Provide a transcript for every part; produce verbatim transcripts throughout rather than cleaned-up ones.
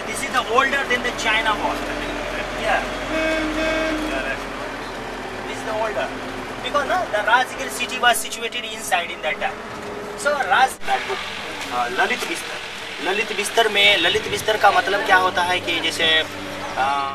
this is the older than the China wall. Yeah. This is the older. Because no, the Rajgir city was situated inside in that time. So Raj that book, uh, Lalit बिस्तर. ललित बिस्तर में ललित बिस्तर का मतलब क्या होता है कि जैसे uh,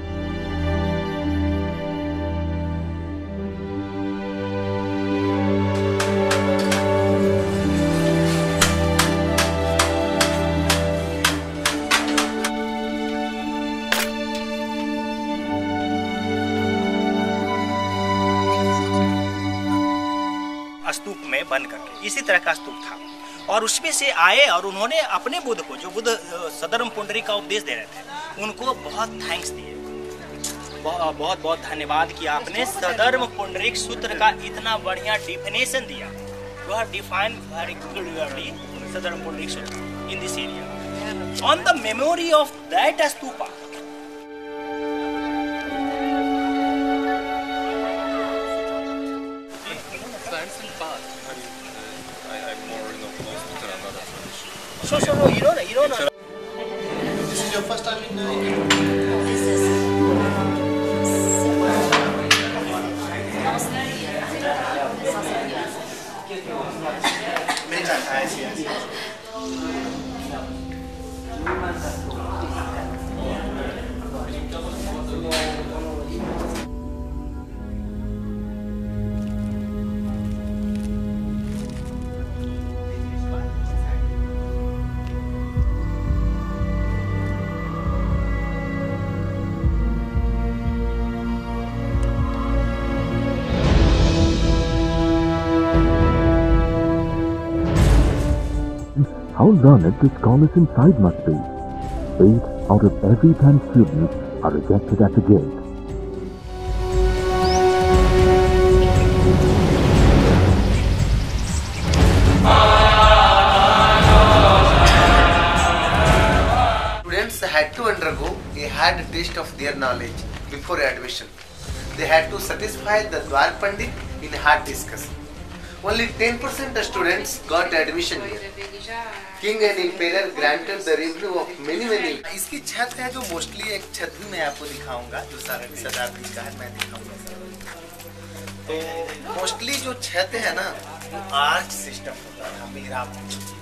स्तूप में बंद करके इसी तरह का स्तूप था और उसमें से आए और उन्होंने अपने बुद्ध को जो बुद्ध सदर्म पुंडरी का उपदेश दे रहे थे उनको बहुत थैंक्स दिए, बहुत बहुत बहुत धन्यवाद किया आपने सदर्म पुंडरीक सूत्र का इतना बढ़िया डिफिनेशन दिया। You have defined very clearly Saddharma Pundarika Sutra in this area on the memory of that stupa. So, so, no, you don't know, you don't know. This is your first time in India? This is many times. I see, I see. How learned the scholars inside must be. Eight out of every ten students are rejected at the gate. Students had to undergo a hard test of their knowledge before admission. They had to satisfy the Dwar Pandit in hard discussion. Only ten percent of students got admission here. King and Emperor granted the revenue of many many. इसकी छत है जो mostly एक छत भी मैं आपको दिखाऊंगा जो सारा शताब्दी का है मैं दिखाऊंगा। तो मोस्टली जो छत है ना वो आर्च सिस्टम होता है मेहराब।